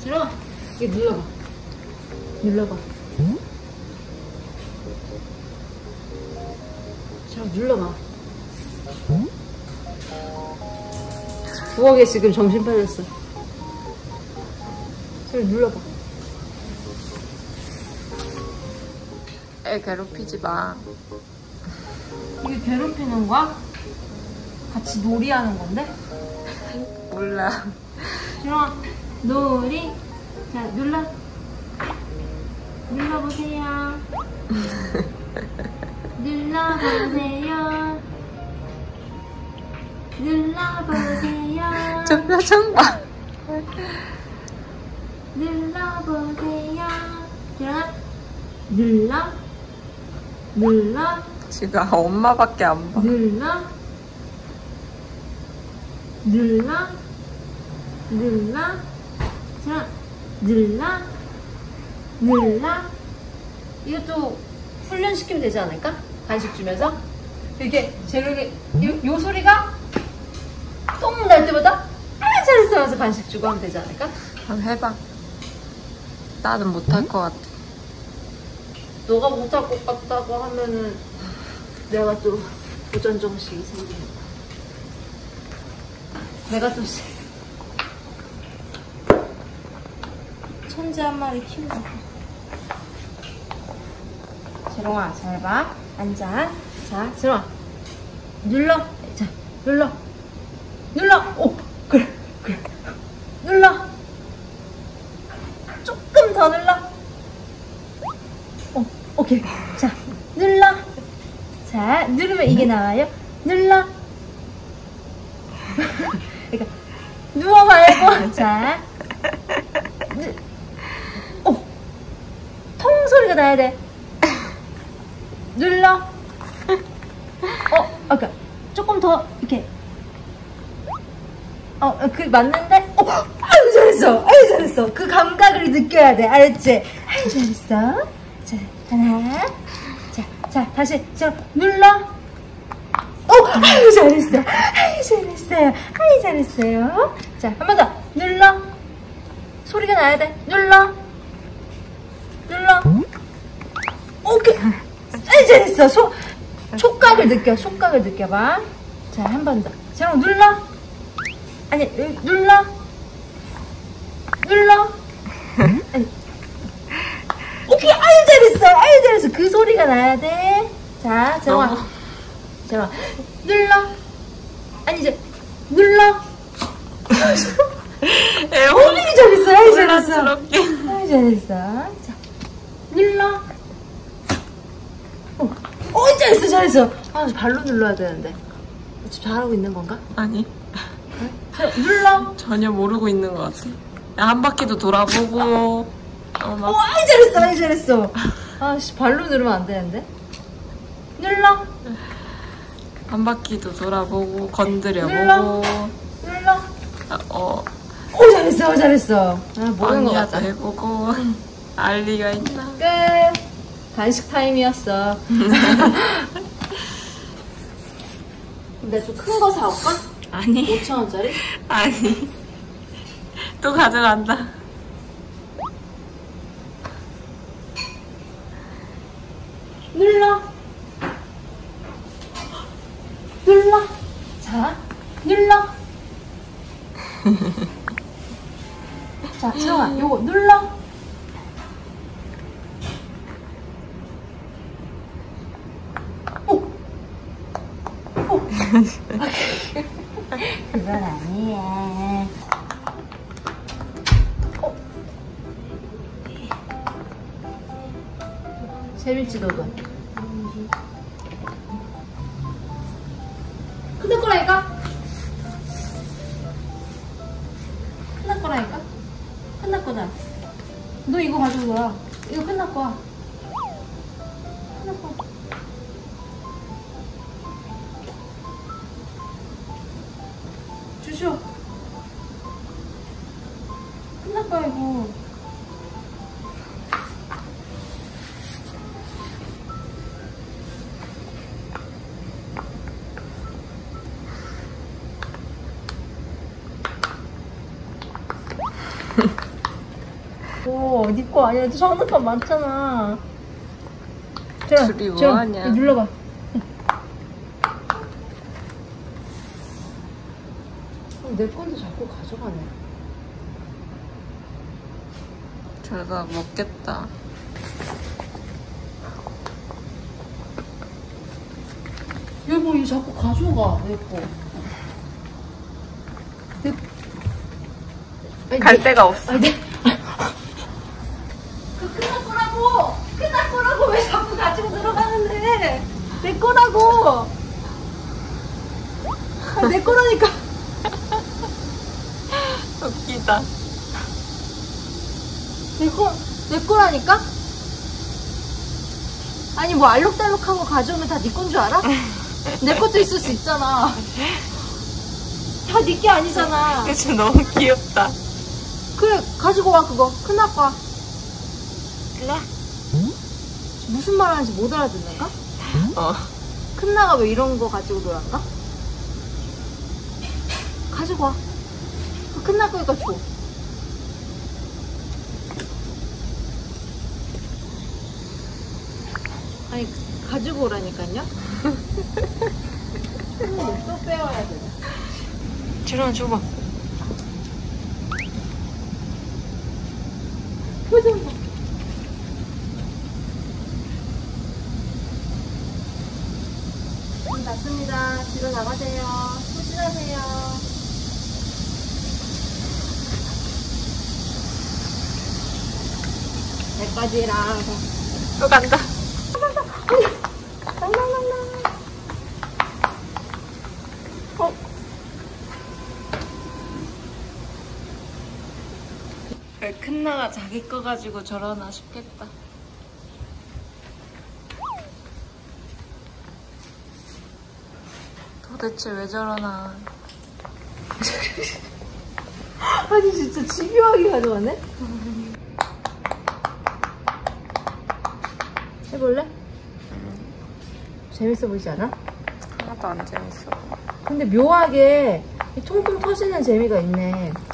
들어가. 이게 눌러봐. 눌러봐. 자, 눌러봐. 부엌에 지금 정신 빠졌어. 잘 눌러봐. 애 괴롭히지 마. 이게 괴롭히는 거야? 같이 놀이하는 건데? 몰라. 들어와. 놀이. 자, 눌러. 눌러보세요. 눌러보세요. 눌러보세요. 저 표정 봐. 눌러보세요. 들어가. 눌러. 눌러. 지금 엄마밖에 안 봐. 눌러. 눌러. 눌러. 자, 눌러. 눌러. 이것도 훈련시키면 되지 않을까? 간식 주면서. 이렇게 제가 요 소리가 똥 날 때마다 잘했어 하면서 간식 주고 하면 되지 않을까? 한번 해봐. 나는 못할 것 같아. 너가 못할 것 같다고 하면은 내가 또 도전 정신이 생기는 거야. 내가 또 천재 한 마리 키운다. 재롱아, 잘 봐. 앉아. 자, 재롱아. 눌러. 자, 눌러. 눌러. 오, 그래, 그래. 눌러. 조금 더 눌러. 오케이. 자, 눌러. 자, 누르면 이게 나와요. 눌러. 그러니까 누워 말고. 자, 통 소리가 나야 돼. 눌러. 아까 조금 더 이렇게. 그 맞는데? 아유 잘했어. 아유 잘했어. 그 감각을 느껴야 돼. 알았지? 아유 잘했어. 자, 하나. 자, 다시. 자, 눌러. 아유 잘했어. 아유 잘했어요. 아유 잘했어요. 자, 한 번 더. 눌러. 소리가 나야 돼. 눌러. 눌러. 오케이. 아유 잘했어. 촉각을 느껴. 촉각을 느껴봐. 자, 한 번 더. 자, 눌러. 아니, 눌러. 눌러. 아니. 오케이. 아유 잘했어. 아유 잘했어. 그 소리가 나야 돼. 자, 재롱아. 재롱아. 눌러. 아니, 이제 눌러. 아유 잘했어. 아유 잘했어. 아유 잘했어. 자, 눌러. 잘했어. 잘했어. 발로 눌러야 되는데. 지금 잘하고 있는 건가? 아니. 자, 눌러. 전혀 모르고 있는 것 같아. 한 바퀴도 돌아보고. 아유 잘했어. 아유 잘했어. 발로 누르면 안 되는데. 눌러. 한 바퀴도 돌아보고 건드려보고. 눌러. 잘했어. 잘했어. 모르는 거 같다. 해보고. 알리가 있나? 끝. 간식 타임이었어. 근데 좀 큰 거 사올까? 아니. 5,000원짜리? 아니. 또 가져간다. 눌러. 눌러. 자, 눌러. 자, 채영아, 요거 눌러. 그건 아니야. 재밌지 너도? 끝날 거라니까? 끝날 거라니까? 끝날 거다. 너 이거 가지고 와. 이거 끝날 거야. 끝날 거야. 주쇼. 끝날 거야 이거. 오, 네 거 아니야. 장난감 많잖아. 둘이 뭐하냐? 눌러봐. 내 건데 자꾸 가져가네. 저러다 먹겠다. 여보, 얘 자꾸 가져가, 내 거. 갈 데가 없어. 아니, 그 끝날 거라고! 끝날 거라고 왜 자꾸 가지고 들어가는데! 내 거라고! 아, 내 거라니까! 웃기다. 내 거라니까? 아니, 뭐 알록달록한 거 가져오면 다 네 건 줄 알아? 내 것도 있을 수 있잖아. 다 네 게 아니잖아. 그치, 너무 귀엽다. 그래, 가지고 와, 그거. 큰아빠 거. 그래? 무슨 말 하는지 못 알아듣는가? 어. 큰나가 왜 이런 거 가지고 놀았나? 가지고 와. 큰나 거니까 줘. 아니, 가지고 오라니까요? 또 빼와야 돼. 지렁아, 줘봐. 표정 봐. 문 닫습니다. 뒤로 나가세요. 조심하세요. 여기까지라고. 또 간다. 왜 큰나가 자기 거 가지고 저러나 싶겠다. 도대체 왜 저러나. 아니 진짜 집요하게 가져가네? 해볼래? 재밌어 보이지 않아? 하나도 안 재밌어. 근데 묘하게 통통 터지는 재미가 있네.